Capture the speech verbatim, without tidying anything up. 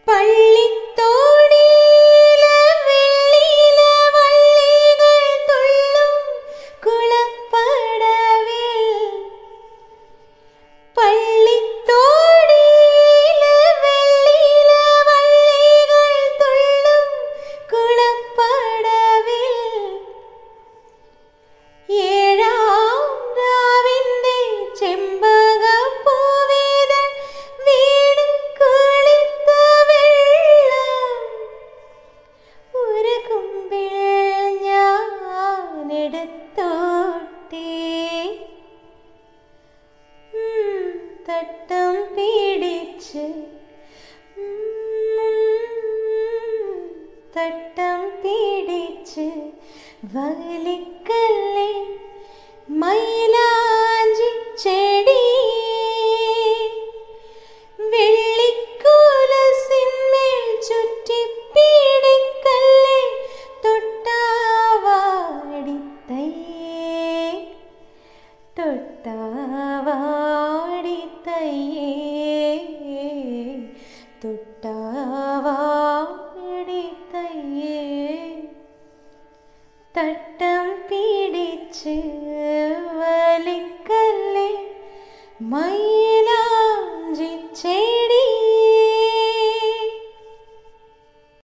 പള്ളിത്തോടിയില വെള്ളിയില വള്ളികൾ തുള്ളും കുളപ്പടവിൽ പള്ളിത്തോടിയില വെള്ളിയില വള്ളികൾ തുള്ളും കുളപ്പടവിൽ ഏഴാം രാവിന്റെ ചെമ്പകപ്പൂവേതൾ വീണ് കുളിത്ത വെള്ളം ഒരു കുമ്പിൾ ഞാനെടുത്തോട്ടെ തട്ടം പിടിച്ച് തട്ടം പിടിച്ച് വലിക്കല്ലേ മൈലാഞ്ചി ചെടി വെള്ളിക്കുലസിന്മേൽ ചുറ്റിപ്പിടിക്കല്ലേ തൊട്ടാവാടിത്തയ്യേ തൊട്ടാവാടിത്തയ്യേ തൊട്ടാവാടിത്തയ്യേ തട്ടം പിടിച്ച് വലിക്കല്ലേ മൈ